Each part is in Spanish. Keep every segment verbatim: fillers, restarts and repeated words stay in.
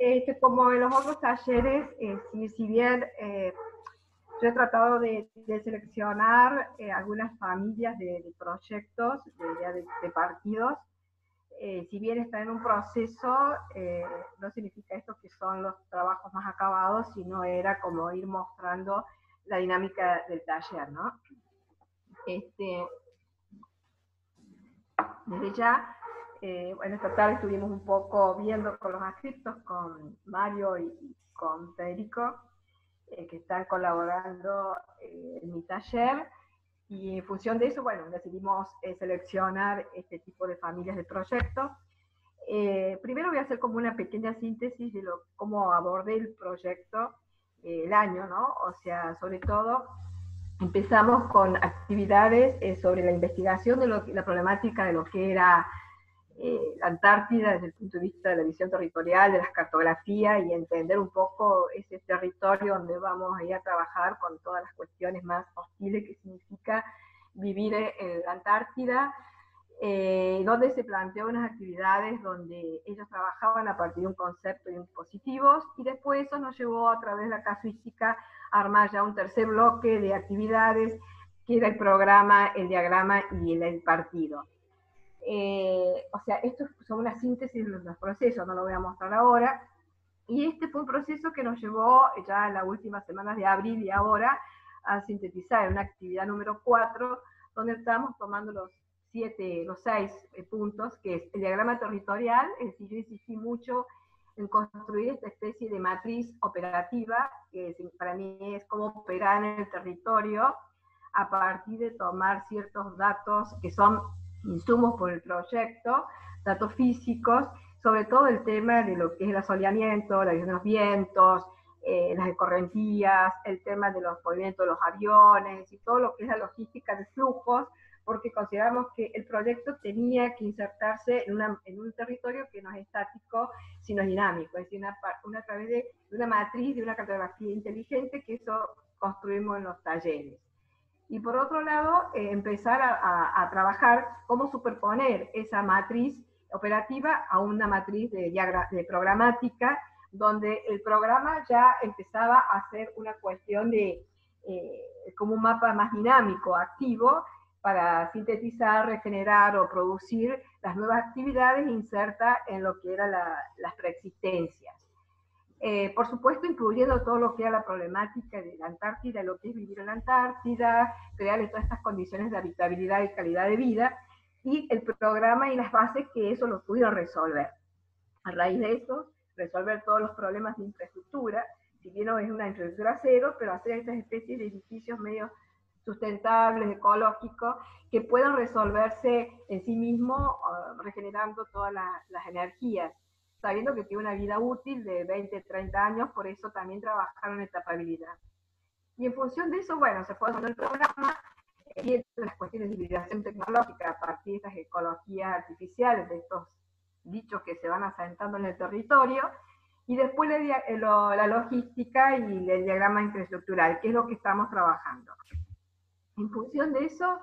Este, como en los otros talleres, eh, si, si bien eh, yo he tratado de, de seleccionar eh, algunas familias de, de proyectos, de, de, de partidos, eh, si bien está en un proceso, eh, no significa esto que son los trabajos más acabados, sino era como ir mostrando la dinámica del taller, ¿no? Este, desde ya, eh, bueno, esta tarde estuvimos un poco viendo con los adscriptos, con Mario y, y con Federico, eh, que están colaborando eh, en mi taller, y en función de eso, bueno, decidimos eh, seleccionar este tipo de familias de proyectos. Eh, primero voy a hacer como una pequeña síntesis de lo, cómo abordé el proyecto eh, el año, ¿no? O sea, sobre todo empezamos con actividades eh, sobre la investigación de lo, la problemática de lo que era eh, la Antártida desde el punto de vista de la visión territorial, de las cartografías y entender un poco ese territorio donde vamos a ir a trabajar con todas las cuestiones más hostiles que significa vivir en la Antártida, eh, donde se planteó unas actividades donde ellos trabajaban a partir de un concepto y dispositivos, y después eso nos llevó a través de la casuística a armar ya un tercer bloque de actividades, que era el programa, el diagrama y el, el partido. Eh, o sea, esto son una síntesis de los procesos, no lo voy a mostrar ahora, y este fue un proceso que nos llevó ya en las últimas semanas de abril y ahora a sintetizar una actividad número cuatro, donde estamos tomando los siete, los seis eh, puntos, que es el diagrama territorial. Es decir, yo insistí mucho en construir esta especie de matriz operativa, que para mí es cómo operar en el territorio a partir de tomar ciertos datos que son insumos por el proyecto, datos físicos, sobre todo el tema de lo que es el asoleamiento, la visión de los vientos, eh, las escorrentías, el tema de los movimientos de los aviones y todo lo que es la logística de flujos, porque consideramos que el proyecto tenía que insertarse en, una, en un territorio que no es estático, sino es dinámico, es decir, una, una, a través de una matriz, de una cartografía inteligente, que eso construimos en los talleres. Y por otro lado, eh, empezar a, a, a trabajar cómo superponer esa matriz operativa a una matriz de, de programática, donde el programa ya empezaba a ser una cuestión de eh, como un mapa más dinámico, activo, para sintetizar, regenerar o producir las nuevas actividades insertas en lo que eran la, las preexistencias. Eh, por supuesto, incluyendo todo lo que era la problemática de la Antártida, lo que es vivir en la Antártida, crearle todas estas condiciones de habitabilidad y calidad de vida, y el programa y las bases que eso lo pudieron resolver. A raíz de eso, resolver todos los problemas de infraestructura, si bien no es una infraestructura cero, pero hacer estas especies de edificios medio sustentables, ecológicos, que puedan resolverse en sí mismos, uh, regenerando todas la, las energías, sabiendo que tiene una vida útil de veinte, treinta años, por eso también trabajaron en etapabilidad. Y en función de eso, bueno, se fue haciendo el programa, viendo las cuestiones de hibridación tecnológica a partir de estas ecologías artificiales, de estos dichos que se van asentando en el territorio, y después la, lo, la logística y el diagrama infraestructural, que es lo que estamos trabajando. En función de eso,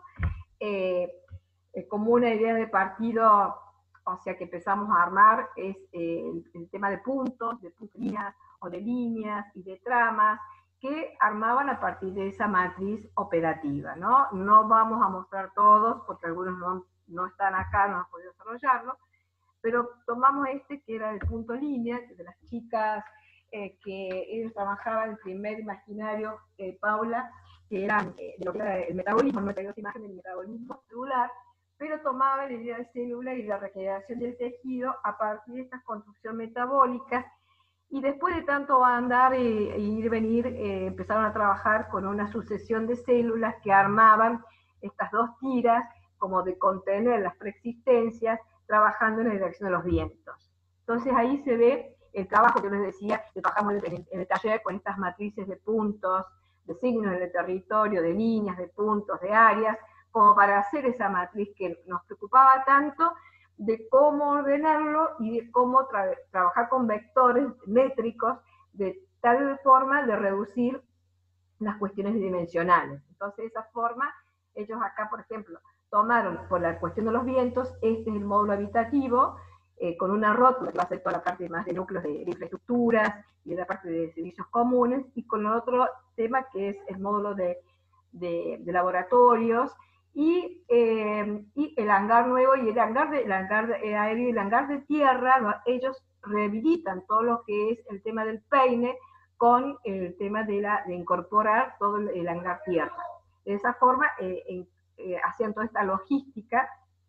eh, eh, como una idea de partido, o sea, que empezamos a armar, es eh, el, el tema de puntos, de puntos, líneas, o de líneas y de tramas, que armaban a partir de esa matriz operativa, ¿no? No vamos a mostrar todos, porque algunos no, no están acá, no han podido desarrollarlo, pero tomamos este que era el punto línea, de las chicas eh, que ellos trabajaban, el primer imaginario, eh, Paula, que era eh, lo que era el metabolismo, no tengo imagen del metabolismo celular, pero tomaba la idea de célula y la regeneración del tejido a partir de estas construcciones metabólicas, y después de tanto andar e, e ir y venir, eh, empezaron a trabajar con una sucesión de células que armaban estas dos tiras, como de contener las preexistencias, trabajando en la dirección de los vientos. Entonces ahí se ve el trabajo que les decía, que trabajamos en el, en el taller con estas matrices de puntos, de signos en el territorio, de líneas, de puntos, de áreas, como para hacer esa matriz que nos preocupaba tanto, de cómo ordenarlo y de cómo tra trabajar con vectores métricos de tal forma de reducir las cuestiones dimensionales. Entonces, de esa forma, ellos acá, por ejemplo, tomaron por la cuestión de los vientos, este es el módulo habitativo, eh, con una rótula que va a ser toda la parte más de núcleos de, de infraestructuras y de la parte de servicios comunes, y con otro tema que es el módulo de, de, de laboratorios, y, eh, y el hangar nuevo y el hangar, de, el hangar de, aéreo y el hangar de tierra, ¿no? Ellos rehabilitan todo lo que es el tema del peine con el tema de, la, de incorporar todo el, el hangar tierra. De esa forma eh, eh, eh, hacían toda esta logística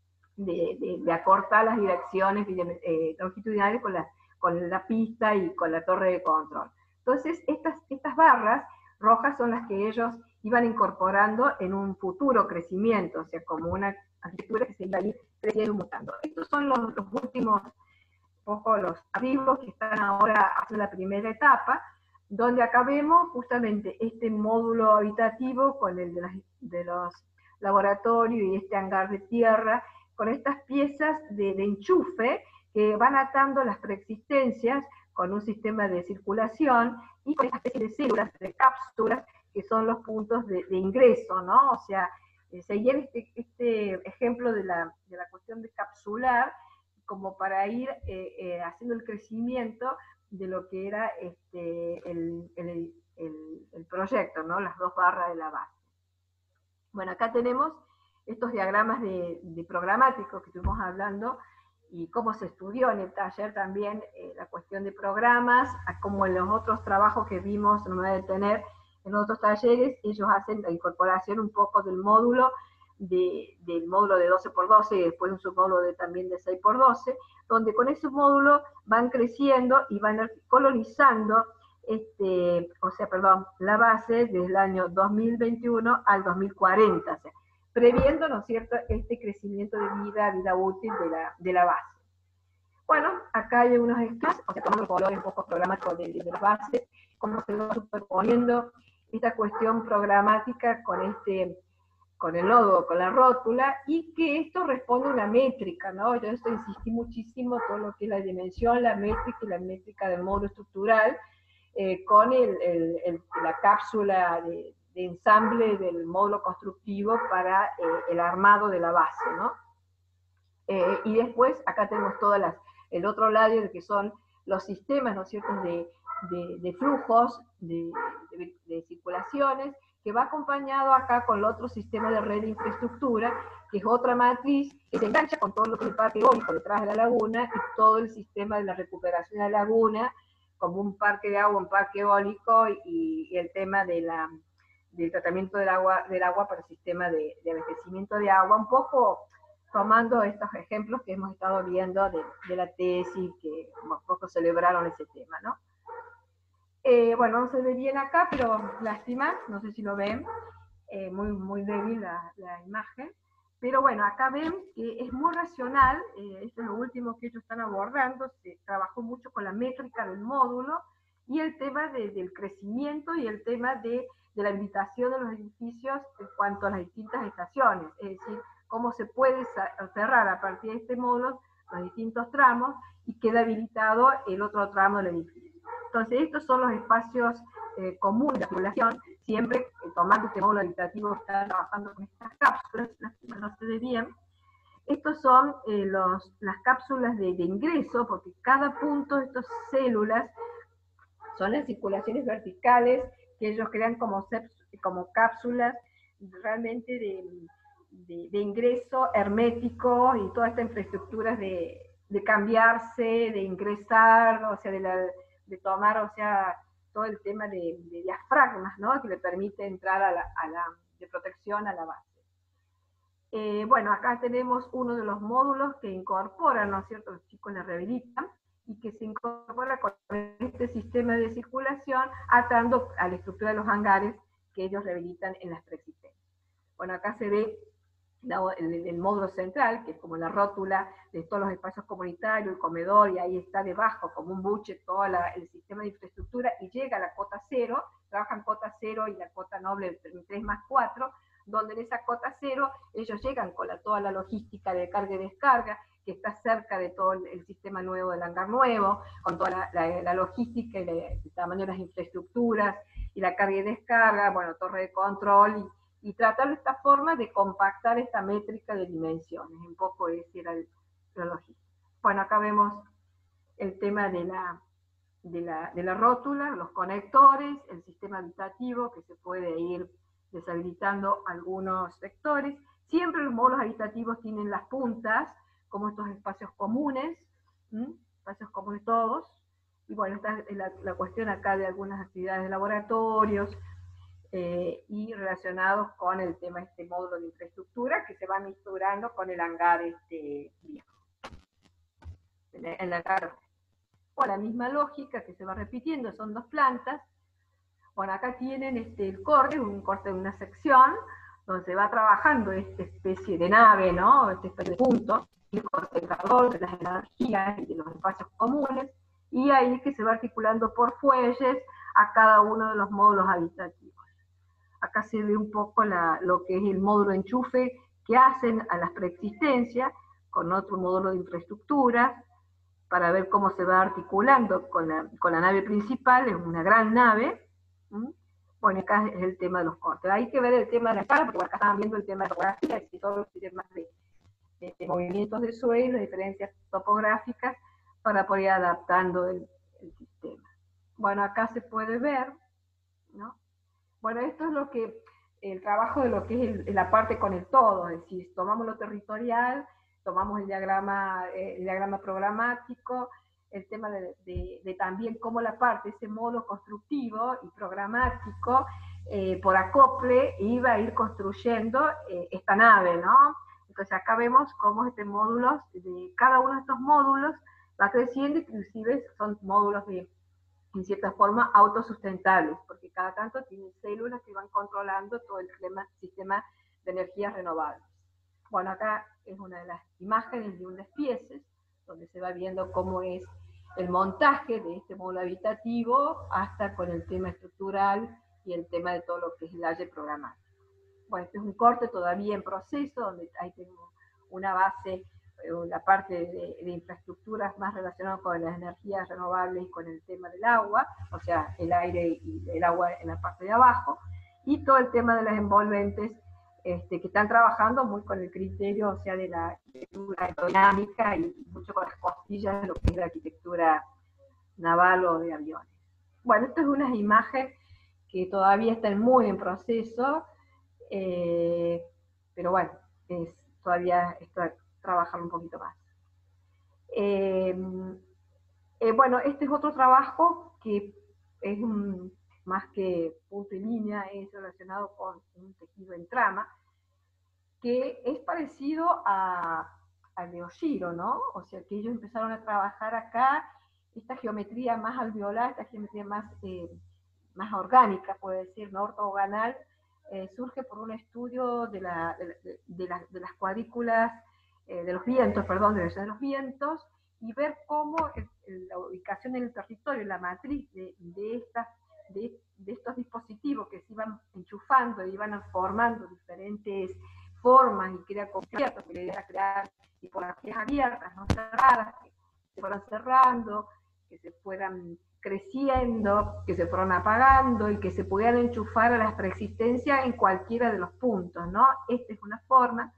de, de, de acortar las direcciones eh, longitudinales con la, con la pista y con la torre de control. Entonces, estas, estas barras rojas son las que ellos iban incorporando en un futuro crecimiento, o sea, como una arquitectura que se iba a ir creciendo y mutando. Estos son los, los últimos, poco los arribos que están ahora haciendo la primera etapa, donde acá vemos justamente este módulo habitativo con el de, las, de los laboratorios y este hangar de tierra, con estas piezas de, de enchufe que van atando las preexistencias con un sistema de circulación y con esta especie de células, de cápsulas, que son los puntos de, de ingreso, ¿no? O sea, eh, seguir este, este ejemplo de la, de la cuestión de capsular como para ir eh, eh, haciendo el crecimiento de lo que era este, el, el, el, el proyecto, ¿no? Las dos barras de la base. Bueno, acá tenemos estos diagramas de, de programáticos que estuvimos hablando y cómo se estudió en el taller también eh, la cuestión de programas, como en los otros trabajos que vimos, no me voy a detener, en otros talleres, ellos hacen la incorporación un poco del módulo, de, del módulo de doce por doce y después un submódulo de, también de seis por doce, donde con ese módulo van creciendo y van colonizando este, o sea, perdón, la base desde el año dos mil veintiuno al dos mil cuarenta, o sea, previendo, ¿no es cierto?, este crecimiento de vida, vida útil de la, de la base. Bueno, acá hay unos ejemplos, o sea, tomando colores un poco programáticos de, de las bases, cómo se va superponiendo esta cuestión programática con este, con el logo, con la rótula, y que esto responde a una métrica, ¿no? Yo esto insistí muchísimo, todo lo que es la dimensión, la métrica y la métrica del módulo estructural, eh, con el, el, el, la cápsula de, de ensamble del módulo constructivo para eh, el armado de la base, ¿no? Eh, y después, acá tenemos todas las, el otro lado, que son los sistemas, ¿no es cierto?, de, de, de flujos, de, de, de circulaciones, que va acompañado acá con el otro sistema de red de infraestructura, que es otra matriz que se engancha con todo lo que es el parque eólico detrás de la laguna y todo el sistema de la recuperación de la laguna, como un parque de agua, un parque eólico, y, y el tema de la, del tratamiento del agua, del agua para el sistema de, de abastecimiento de agua, un poco tomando estos ejemplos que hemos estado viendo de, de la tesis, que un poco celebraron ese tema, ¿no? Eh, bueno, no se ve bien acá, pero lástima, no sé si lo ven, eh, muy, muy débil la, la imagen, pero bueno, acá ven que es muy racional, eh, esto es lo último que ellos están abordando, se trabajó mucho con la métrica del módulo, y el tema de, del crecimiento y el tema de, de la habilitación de los edificios en cuanto a las distintas estaciones, es decir, cómo se puede cerrar a partir de este módulo los distintos tramos y queda habilitado el otro tramo del edificio. Entonces, estos son los espacios eh, comunes de población, siempre eh, tomando este módulo habitativo, está trabajando con estas cápsulas, no se ve bien. Estos son eh, los, las cápsulas de, de ingreso, porque cada punto de estas células son las circulaciones verticales que ellos crean como, como cápsulas realmente de, de, de ingreso hermético, y toda esta infraestructura de, de cambiarse, de ingresar, o sea, de, la, de tomar, o sea, todo el tema de, de diafragmas, ¿no?, que le permite entrar a la, a la de protección a la base. Eh, bueno, acá tenemos uno de los módulos que incorporan, ¿no es cierto?, los chicos la rehabilitan, y que se incorpora con este sistema de circulación, atando a la estructura de los hangares que ellos rehabilitan en las preexistencias. Bueno, acá se ve la, el, el módulo central, que es como la rótula de todos los espacios comunitarios, el comedor, y ahí está debajo como un buche todo la, el sistema de infraestructura, y llega a la cota cero, trabajan cota cero y la cota noble tres más cuatro, donde en esa cota cero ellos llegan con la, toda la logística de carga y descarga, que está cerca de todo el, el sistema nuevo del hangar nuevo, con toda la, la, la logística y la, el tamaño de las infraestructuras, y la carga y descarga, bueno, torre de control, y, y tratar de esta forma de compactar esta métrica de dimensiones, un poco esa era el, la logística. Bueno, acá vemos el tema de la, de la, de la rótula, los conectores, el sistema habitativo, que se puede ir deshabilitando algunos sectores. Siempre los módulos habitativos tienen las puntas, como estos espacios comunes, ¿m? espacios comunes todos. Y bueno, esta es la, la cuestión acá de algunas actividades de laboratorios, eh, y relacionados con el tema de este módulo de infraestructura, que se va misturando con el hangar este, viejo. El hangar, o la misma lógica que se va repitiendo, son dos plantas. Bueno, acá tienen este, el corte, un corte de una sección, donde se va trabajando esta especie de nave, ¿no? Esta especie de punto, el corte del calor, de las energías y de los espacios comunes, y ahí que se va articulando por fuelles a cada uno de los módulos habitativos. Acá se ve un poco la, lo que es el módulo de enchufe que hacen a las preexistencias, con otro módulo de infraestructura, para ver cómo se va articulando con la, con la nave principal, es una gran nave. ¿Mm? Bueno, acá es el tema de los cortes. Hay que ver el tema de la escala, porque acá estaban viendo el tema de topografía, y todos los temas de, de, de movimientos de suelo, diferencias topográficas, para poder ir adaptando el, el sistema. Bueno, acá se puede ver, ¿no? Bueno, esto es lo que, el trabajo de lo que es el, la parte con el todo, es decir, tomamos lo territorial, tomamos el diagrama, eh, el diagrama programático, el tema de, de, de también cómo la parte, ese modo constructivo y programático, eh, por acople, iba a ir construyendo eh, esta nave, ¿no? Entonces acá vemos cómo este módulo, de cada uno de estos módulos va creciendo, inclusive son módulos de, en cierta forma, autosustentables, porque cada tanto tienen células que van controlando todo el sistema, sistema de energías renovables. Bueno, acá es una de las imágenes de un despieces, donde se va viendo cómo es el montaje de este módulo habitativo, hasta con el tema estructural y el tema de todo lo que es el área programático. Bueno, este es un corte todavía en proceso, donde ahí tenemos una base, la parte de, de infraestructuras más relacionadas con las energías renovables y con el tema del agua, o sea, el aire y el agua en la parte de abajo, y todo el tema de las envolventes, este, que están trabajando muy con el criterio, o sea, de la arquitectura aerodinámica y mucho con las costillas de lo que es la arquitectura naval o de aviones. Bueno, esto es una imagen que todavía está muy en proceso, eh, pero bueno, es, todavía está trabajar un poquito más. Eh, eh, bueno, este es otro trabajo que es un, más que punto y línea, es relacionado con un tejido en trama, que es parecido a, al de Oshiro, ¿no? O sea, que ellos empezaron a trabajar acá esta geometría más alveolar, esta geometría más, eh, más orgánica, puede decir, ¿no? Ortogonal, eh, surge por un estudio de, la, de, de, la, de las cuadrículas, eh, de los vientos, perdón, de los vientos, y ver cómo el, el, la ubicación en el territorio, la matriz de, de, estas, de, de estos dispositivos que se iban enchufando, iban formando diferentes formas y crea conciertos, que le iban a crear tipologías abiertas, no cerradas, que se fueran cerrando, que se fueran creciendo, que se fueron apagando y que se pudieran enchufar a las preexistencias en cualquiera de los puntos, ¿no? Esta es una forma.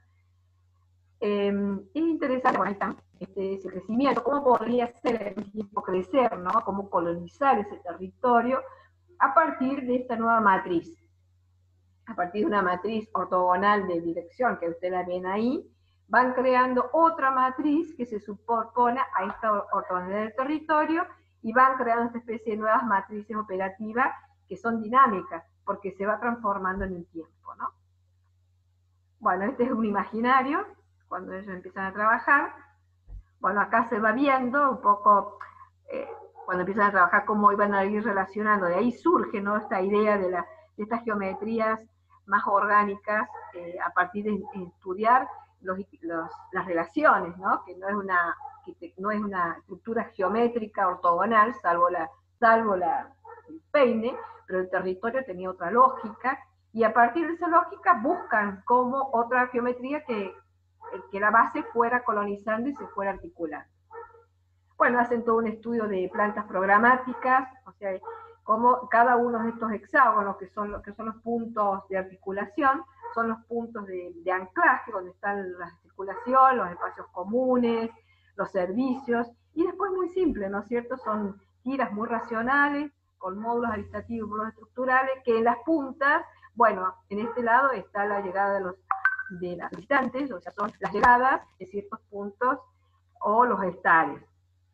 Eh, es interesante, bueno, ahí está, este, ese crecimiento, cómo podría ser el tiempo crecer, ¿no? Cómo colonizar ese territorio a partir de esta nueva matriz. A partir de una matriz ortogonal de dirección, que ustedes la ven ahí, van creando otra matriz que se superpone a esta ortogonalidad del territorio y van creando esta especie de nuevas matrices operativas que son dinámicas, porque se va transformando en el tiempo, ¿no? Bueno, este es un imaginario, cuando ellos empiezan a trabajar. Bueno, acá se va viendo un poco, eh, cuando empiezan a trabajar, cómo iban a ir relacionando. De ahí surge, ¿no?, esta idea de, la, de estas geometrías más orgánicas, eh, a partir de estudiar los, los, las relaciones, ¿no? Que no es una, que no es una estructura geométrica ortogonal, salvo, la, salvo la, el peine, pero el territorio tenía otra lógica, y a partir de esa lógica buscan como otra geometría que, que la base fuera colonizando y se fuera articulando. Bueno, hacen todo un estudio de plantas programáticas, o sea, como cada uno de estos hexágonos, que son, que son los puntos de articulación, son los puntos de, de anclaje, donde están la articulación, los espacios comunes, los servicios, y después muy simple, ¿no es cierto? Son tiras muy racionales, con módulos habitativos, módulos estructurales, que en las puntas, bueno, en este lado está la llegada de los de las visitantes, o sea, son las llegadas de ciertos puntos o los estares.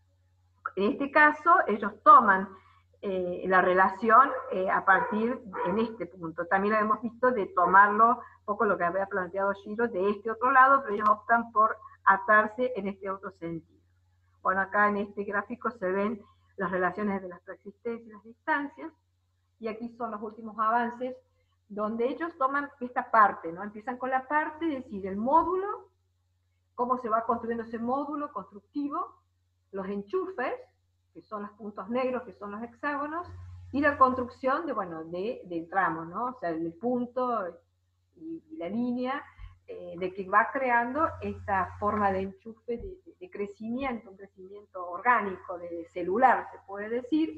En este caso, ellos toman eh, la relación eh, a partir de, en este punto. También lo hemos visto de tomarlo, un poco lo que había planteado Giro, de este otro lado, pero ellos optan por atarse en este otro sentido. Bueno, acá en este gráfico se ven las relaciones de las preexistencias y las distancias, y aquí son los últimos avances, donde ellos toman esta parte, ¿no? Empiezan con la parte, es decir, el módulo, cómo se va construyendo ese módulo constructivo, los enchufes, que son los puntos negros, que son los hexágonos, y la construcción de, bueno, de, de tramos, ¿no? O sea, el punto y, y la línea, eh, de que va creando esta forma de enchufe, de, de, de crecimiento, un crecimiento orgánico, de celular, se puede decir,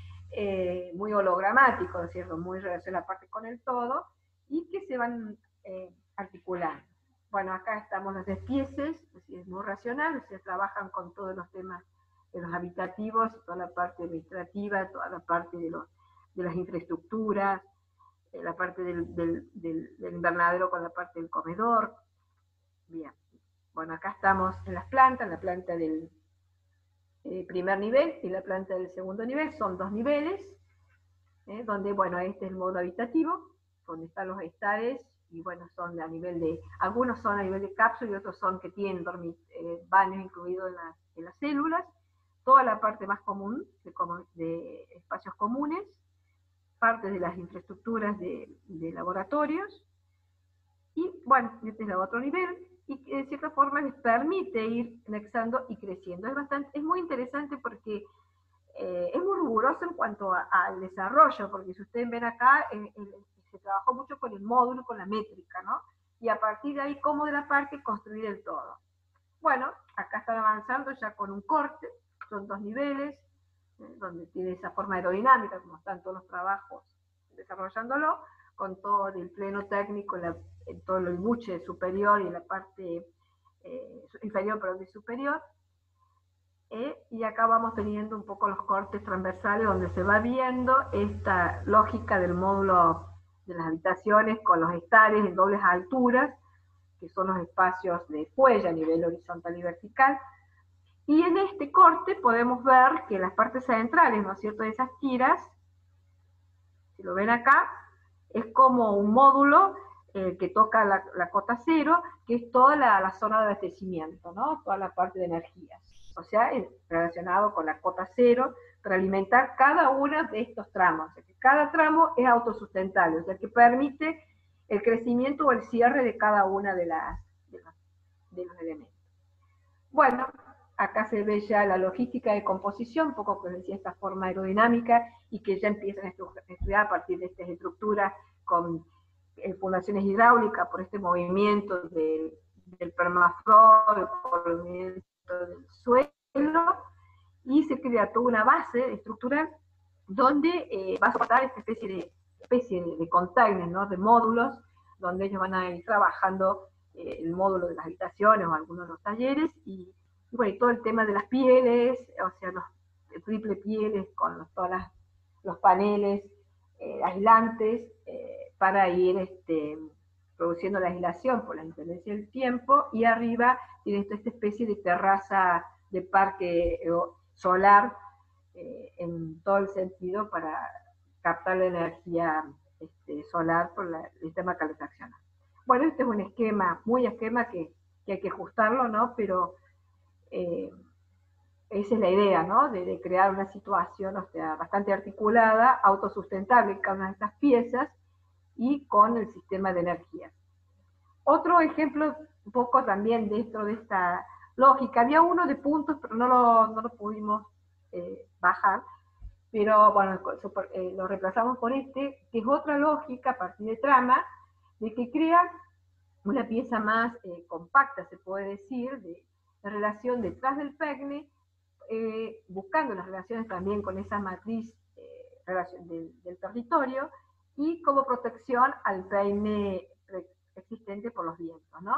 eh, muy hologramático, ¿no es cierto? Muy relacionado aparte con el todo, y que se van eh, articulando. Bueno, acá estamos los despieces, es muy racional, se trabajan con todos los temas de los habitativos, toda la parte administrativa, toda la parte de, los, de las infraestructuras, eh, la parte del, del, del, del invernadero con la parte del comedor. Bien, bueno, acá estamos en las plantas, en la planta del eh, primer nivel y la planta del segundo nivel, son dos niveles, eh, donde, bueno, este es el modo habitativo, donde están los estares, y bueno, son a nivel de, algunos son a nivel de cápsula y otros son que tienen dormit, eh, baños incluidos en, la, en las células, toda la parte más común de, de espacios comunes, parte de las infraestructuras de, de laboratorios, y bueno, este es el otro nivel, y que de cierta forma les permite ir anexando y creciendo. Es, bastante, es muy interesante porque eh, es muy riguroso en cuanto a, al desarrollo, porque si ustedes ven acá, eh, eh, se trabajó mucho con el módulo, con la métrica, ¿no? Y a partir de ahí, cómo de la parte construir el todo. Bueno, acá están avanzando ya con un corte, son dos niveles, eh, donde tiene esa forma aerodinámica, como están todos los trabajos desarrollándolo, con todo el pleno técnico, la, en todo el buche superior y la parte eh, inferior, perdón, de superior, eh, y acá vamos teniendo un poco los cortes transversales, donde se va viendo esta lógica del módulo de las habitaciones con los estares en dobles alturas, que son los espacios de cuello a nivel horizontal y vertical. Y en este corte podemos ver que las partes centrales, ¿no es cierto?, de esas tiras, si lo ven acá, es como un módulo eh, que toca la, la cota cero, que es toda la, la zona de abastecimiento, ¿no? Toda la parte de energías. O sea, es relacionado con la cota cero, para alimentar cada uno de estos tramos. O sea, que cada tramo es autosustentable, o sea, que permite el crecimiento o el cierre de cada una de, las, de, los, de los elementos. Bueno, acá se ve ya la logística de composición, un poco que decía esta forma aerodinámica, y que ya empiezan a estudiar a partir de estas estructuras con eh, fundaciones hidráulicas por este movimiento de, del permafrost, por el movimiento del suelo, y se crea toda una base estructural donde eh, va a soportar esta especie de, especie de, de containers, ¿no?, de módulos, donde ellos van a ir trabajando eh, el módulo de las habitaciones o algunos de los talleres, y, y bueno, y todo el tema de las pieles, o sea, los triple pieles con los, todas las, los paneles eh, aislantes, eh, para ir este, produciendo la aislación por la intendencia del tiempo, y arriba tiene esta, esta especie de terraza de parque eh, solar, eh, en todo el sentido para captar la energía este, solar por la, el sistema de calefacción. Bueno, este es un esquema, muy esquema que, que hay que ajustarlo, ¿no? Pero eh, esa es la idea, ¿no? De, de crear una situación, o sea, bastante articulada, autosustentable en cada una de estas piezas y con el sistema de energía. Otro ejemplo, un poco también dentro de esta lógica, había uno de puntos, pero no lo, no lo pudimos eh, bajar, pero bueno, eh, lo reemplazamos por este, que es otra lógica a partir de trama, de que crea una pieza más eh, compacta, se puede decir, de la relación detrás del peine, eh, buscando las relaciones también con esa matriz eh, relación del, del territorio, y como protección al peine existente por los vientos, ¿no?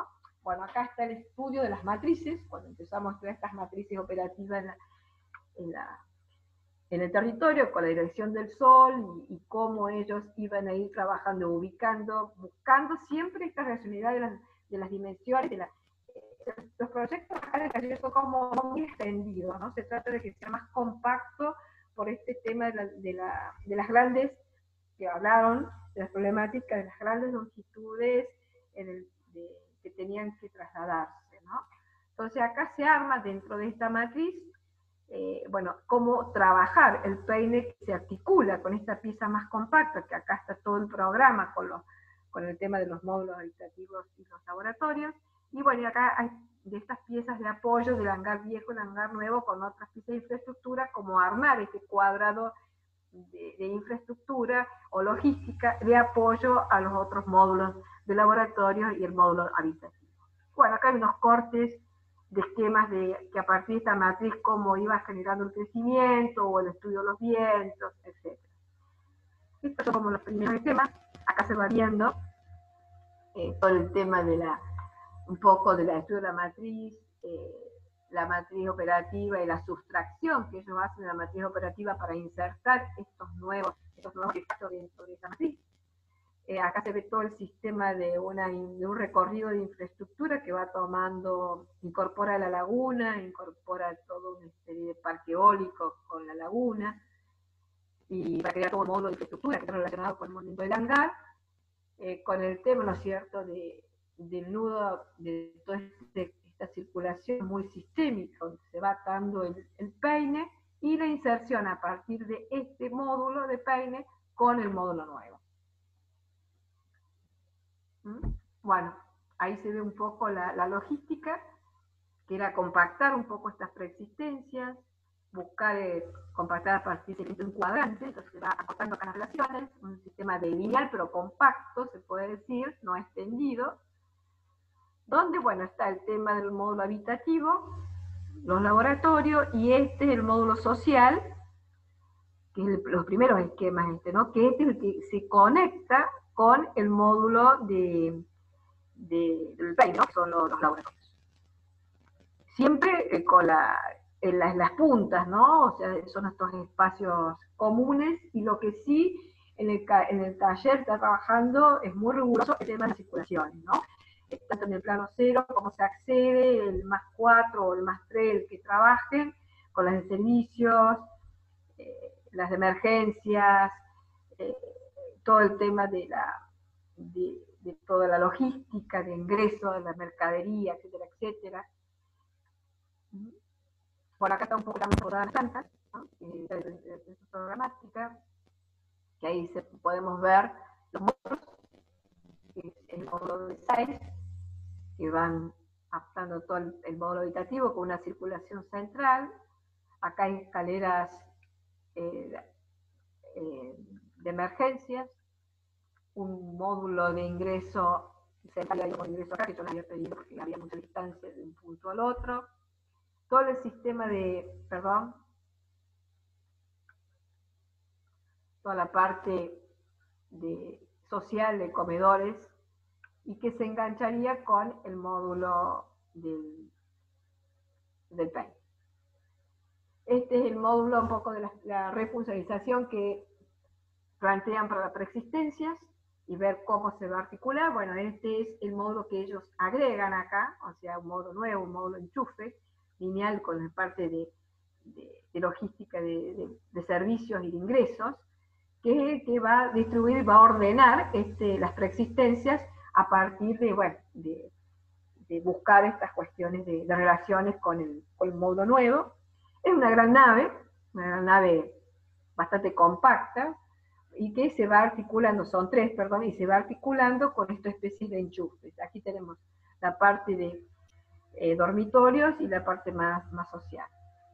Bueno, acá está el estudio de las matrices, cuando empezamos a estudiar estas matrices operativas en, la, en, la, en el territorio, con la dirección del sol, y, y cómo ellos iban a ir trabajando, ubicando, buscando siempre esta racionalidad de las, de las dimensiones, de la, los proyectos acá de taller son como muy extendidos, ¿no? Se trata de que sea más compacto por este tema de, la, de, la, de las grandes, que hablaron de las problemáticas de las grandes longitudes en el, de, que tenían que trasladarse, ¿no? Entonces acá se arma dentro de esta matriz, eh, bueno, cómo trabajar el peine que se articula con esta pieza más compacta, que acá está todo el programa con, los, con el tema de los módulos habitativos y los laboratorios. Y bueno, y acá hay de estas piezas de apoyo del hangar viejo, el hangar nuevo, con otras piezas de infraestructura, como armar este cuadrado de, de infraestructura o logística de apoyo a los otros módulos de laboratorio y el módulo habitativo. Bueno, acá hay unos cortes de esquemas de que a partir de esta matriz cómo iba generando el crecimiento o el estudio de los vientos, etcétera. Estos son como los primeros esquemas. Acá se va viendo eh, todo el tema de la un poco de la estudio de la matriz, eh, la matriz operativa y la sustracción que ellos hacen de la matriz operativa para insertar estos nuevos, estos nuevos efectos dentro de esa matriz. Eh, acá se ve todo el sistema de, una, de un recorrido de infraestructura que va tomando, incorpora la laguna, incorpora todo una serie de parque eólico con la laguna, y va a crear todo un módulo de infraestructura que está relacionado con el movimiento del hangar, eh, con el tema, ¿no es cierto?, de del nudo, de toda este, esta circulación muy sistémica, donde se va atando el, el peine, y la inserción a partir de este módulo de peine con el módulo nuevo. ¿Mm? Bueno, ahí se ve un poco la, la logística, que era compactar un poco estas preexistencias, buscar eh, compactar a partir de un cuadrante, entonces se va acortando acá las relaciones, un sistema de lineal pero compacto, se puede decir, no extendido, donde, bueno, está el tema del módulo habitativo, los laboratorios, y este es el módulo social, que es el, los primeros esquemas, este, ¿no? Que este es el que se conecta con el módulo de, de, del peine, ¿no? Que son los, los laboratorios. Siempre eh, con la, en, la, en las puntas, ¿no? O sea, son estos espacios comunes, y lo que sí en el, en el taller está trabajando es muy riguroso el tema de las circulaciones, ¿no? Tanto en el plano cero, cómo se accede, el más cuatro o el más tres, el que trabajen, con las de servicios, eh, las de emergencias, eh, todo el tema de, la, de, de toda la logística, de ingreso de la mercadería, etcétera, etcétera. Bueno, acá está un poco también todas las plantas, ¿no? eh, de, de, de su programática, que ahí se, podemos ver los módulos, que es el módulo de seis, que van adaptando todo el, el módulo habitativo con una circulación central. Acá hay escaleras eh, eh, de emergencias, un módulo de ingreso central, hay un ingreso acá que yo no había pedido porque había mucha distancia de un punto al otro. Todo el sistema de, perdón, toda la parte de, social de comedores, y que se engancharía con el módulo del, del peine. Este es el módulo un poco de la, la refuncionalización que plantean para las preexistencias y ver cómo se va a articular. Bueno, este es el módulo que ellos agregan acá, o sea, un módulo nuevo, un módulo enchufe, lineal con la parte de, de, de logística de, de, de servicios y de ingresos, que es el que va a distribuir y va a ordenar este, las preexistencias a partir de, bueno, de, de buscar estas cuestiones de, de relaciones con el, con el módulo nuevo. Es una gran nave, una gran nave bastante compacta, y que se va articulando, son tres, perdón, y se va articulando con esta especie de enchufes. Aquí tenemos la parte de eh, dormitorios y la parte más, más social.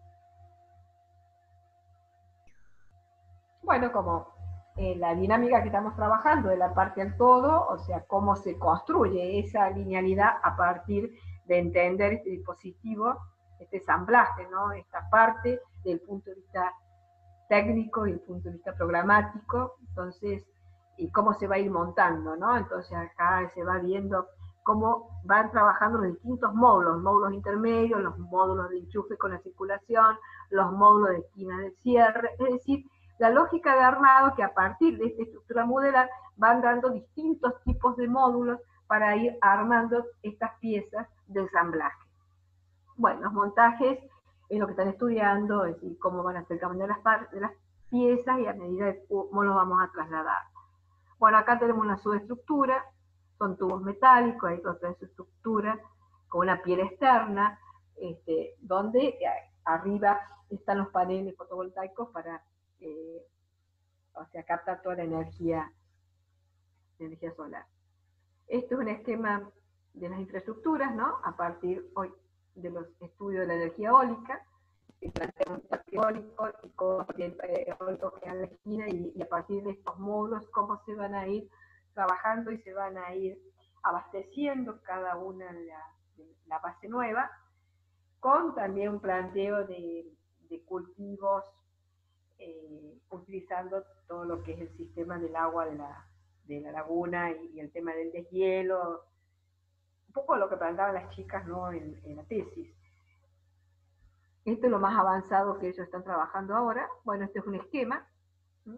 Bueno, como eh, la dinámica que estamos trabajando de la parte al todo, o sea, cómo se construye esa linealidad a partir de entender este dispositivo, este ensamblaje, ¿no? Esta parte del punto de vista técnico y el punto de vista programático, entonces, y cómo se va a ir montando, ¿no? Entonces acá se va viendo cómo van trabajando los distintos módulos, módulos intermedios, los módulos de enchufe con la circulación, los módulos de esquina de cierre, es decir, la lógica de armado que a partir de esta estructura modular van dando distintos tipos de módulos para ir armando estas piezas de ensamblaje. Bueno, los montajes es lo que están estudiando, es decir, cómo van a ser el tamaño de las, de las piezas y a medida de cómo los vamos a trasladar. Bueno, acá tenemos una subestructura, son tubos metálicos, hay otra estructura con una piel externa, este, donde arriba están los paneles fotovoltaicos para eh, o sea, captar toda la energía, la energía solar. Esto es un esquema de las infraestructuras, ¿no? A partir hoy de los estudios de la energía eólica, que plantea un parque eólico y cómo el eólico queda en la esquina, y, y a partir de estos módulos, cómo se van a ir trabajando y se van a ir abasteciendo cada una de la, de la base nueva, con también un planteo de, de cultivos, eh, utilizando todo lo que es el sistema del agua de la, de la laguna y, y el tema del deshielo, un poco lo que planteaban las chicas, ¿no? en, en la tesis. Esto es lo más avanzado que ellos están trabajando ahora. Bueno, este es un esquema. ¿Mm?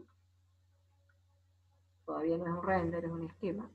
Todavía no es un render, es un esquema.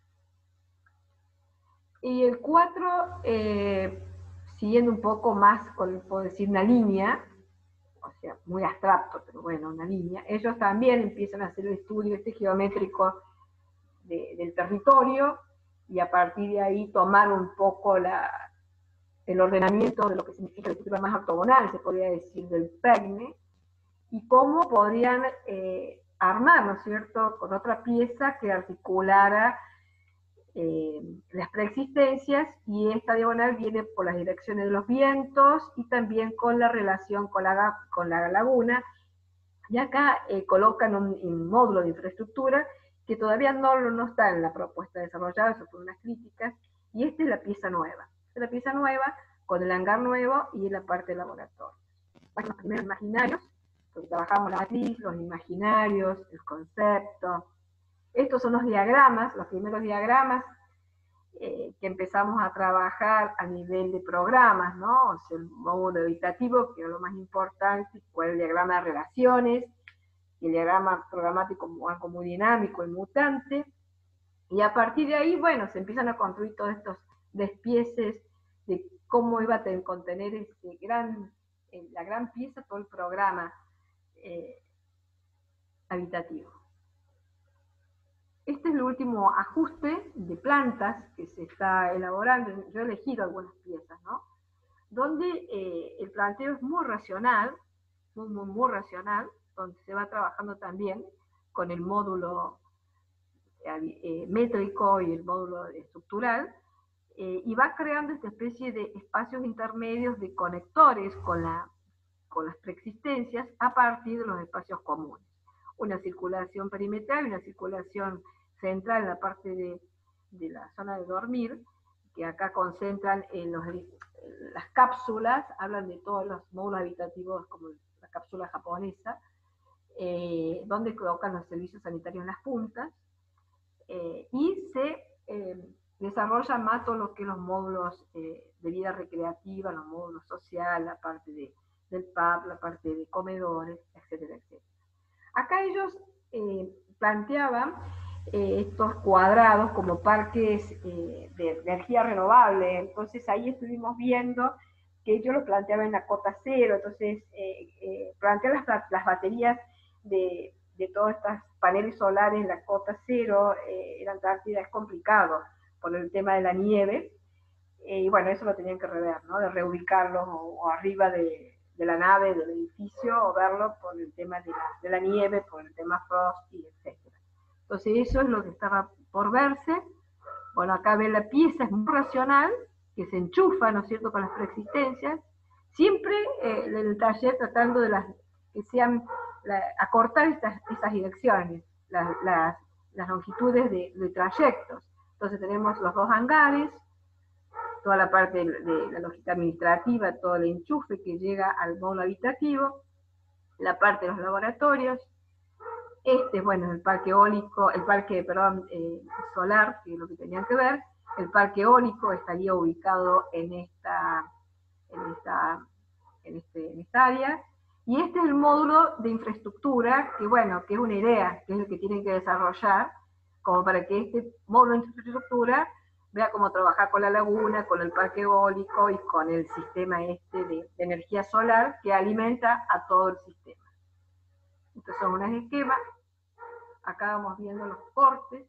Y el cuatro, eh, siguiendo un poco más con, puedo decir, una línea, o sea, muy abstracto, pero bueno, una línea, ellos también empiezan a hacer el estudio este geométrico de, del territorio, y a partir de ahí tomar un poco la, el ordenamiento de lo que significa la estructura más ortogonal, se podría decir, del peine, y cómo podrían eh, armar, ¿no es cierto?, con otra pieza que articulara eh, las preexistencias, y esta diagonal viene por las direcciones de los vientos y también con la relación con la, con la laguna, y acá eh, colocan un, un módulo de infraestructura que todavía no, no está en la propuesta desarrollada, eso fue unas críticas, y esta es la pieza nueva. Esta es la pieza nueva con el hangar nuevo y la parte de laboratorio. Bueno, los primeros imaginarios, porque trabajamos la matriz, los imaginarios, el concepto. Estos son los diagramas, los primeros diagramas eh, que empezamos a trabajar a nivel de programas, ¿no? O sea, el módulo evitativo, que es lo más importante, fue el diagrama de relaciones, el diagrama programático como dinámico, el mutante, y a partir de ahí, bueno, se empiezan a construir todos estos despieces de cómo iba a contener ese gran, la gran pieza, todo el programa eh, habitativo. Este es el último ajuste de plantas que se está elaborando. Yo he elegido algunas piezas, ¿no? Donde eh, el planteo es muy racional, muy, muy, muy racional, donde se va trabajando también con el módulo eh, métrico y el módulo estructural, eh, y va creando esta especie de espacios intermedios de conectores con, la, con las preexistencias a partir de los espacios comunes. Una circulación perimetral y una circulación central en la parte de, de la zona de dormir, que acá concentran en los, las cápsulas, hablan de todos los módulos habitativos como la cápsula japonesa, eh, donde colocan los servicios sanitarios en las puntas, eh, y se eh, desarrollan más todo lo que los módulos eh, de vida recreativa, los módulos sociales, la parte de, del pub, la parte de comedores, etcétera, etcétera. Acá ellos eh, planteaban eh, estos cuadrados como parques eh, de energía renovable, entonces ahí estuvimos viendo que ellos lo planteaban en la cota cero, entonces eh, eh, plantear las, las baterías de, de todos estos paneles solares en la cota cero eh, en Antártida es complicado por el tema de la nieve, eh, y bueno, eso lo tenían que rever, ¿no? De reubicarlos o, o arriba de de la nave, del edificio, o verlo por el tema de la, de la nieve, por el tema frost, y etcétera. Entonces eso es lo que estaba por verse. Bueno, acá ve la pieza, es muy racional, que se enchufa, ¿no es cierto?, con las preexistencias, siempre eh, en el taller tratando de las, que sean, la, acortar estas, estas direcciones, las, las, las longitudes de, de trayectos. Entonces tenemos los dos hangares, toda la parte de, de la lógica administrativa, todo el enchufe que llega al módulo habitativo, la parte de los laboratorios, este, bueno, el parque eólico, el parque, perdón, eh, solar, que es lo que tenían que ver, El parque eólico estaría ubicado en esta, en esta, en este, en esta área. Y este es el módulo de infraestructura, que bueno, que es una idea, que es el que tienen que desarrollar, como para que este módulo de infraestructura vea cómo trabajar con la laguna, con el parque eólico y con el sistema este de, de energía solar que alimenta a todo el sistema. Estos son unos esquemas. Acá vamos viendo los cortes.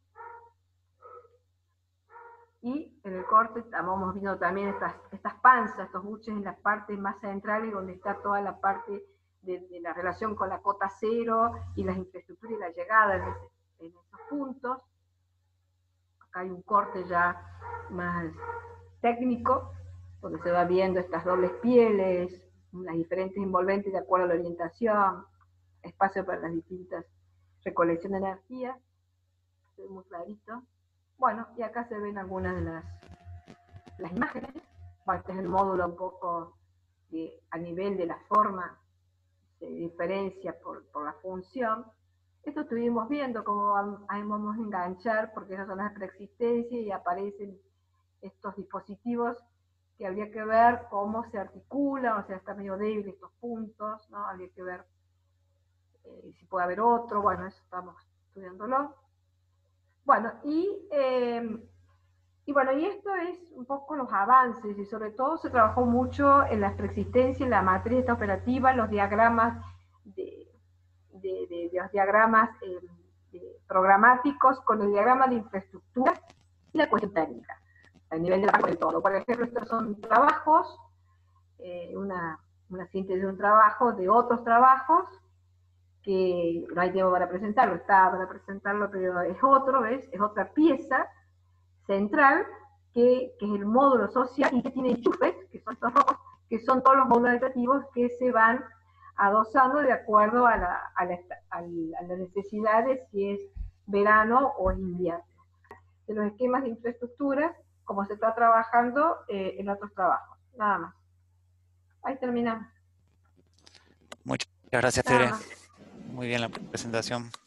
Y en el corte estamos viendo también estas, estas panzas, estos buches en las partes más centrales, donde está toda la parte de, de la relación con la cota cero y las infraestructuras y la llegada en, ese, en esos puntos. Acá hay un corte ya más técnico, donde se va viendo estas dobles pieles, las diferentes envolventes de acuerdo a la orientación, espacio para las distintas recolecciones de energía. Se ve muy clarito. Bueno, y acá se ven algunas de las, las imágenes. Bueno, este es el módulo un poco que a nivel de la forma se diferencia por, por la función. Esto estuvimos viendo cómo vamos a enganchar, porque esas son las preexistencias y aparecen estos dispositivos que habría que ver cómo se articulan, o sea, está medio débil estos puntos, ¿no? Habría que ver eh, si puede haber otro, bueno, eso estamos estudiándolo. Bueno, y, eh, y bueno, y esto es un poco los avances, y sobre todo se trabajó mucho en la preexistencia, en la matriz esta operativa, los diagramas de, de, de, de los diagramas eh, de programáticos con el diagrama de infraestructura y la cuestión técnica, a nivel de del todo. Por ejemplo, estos son trabajos, eh, una, una síntesis de un trabajo, de otros trabajos, que no hay tiempo para presentarlo, está para presentarlo, pero es otro, ¿ves? Es otra pieza central que, que es el módulo social y que tiene enchufes, que son estos rojos, que son todos los módulos educativos que se van adosando de acuerdo a, la, a, la, a, la, a las necesidades, si es verano o es invierno. De los esquemas de infraestructuras, como se está trabajando eh, en otros trabajos. Nada más. Ahí terminamos. Muchas gracias, Tere. Muy bien la presentación.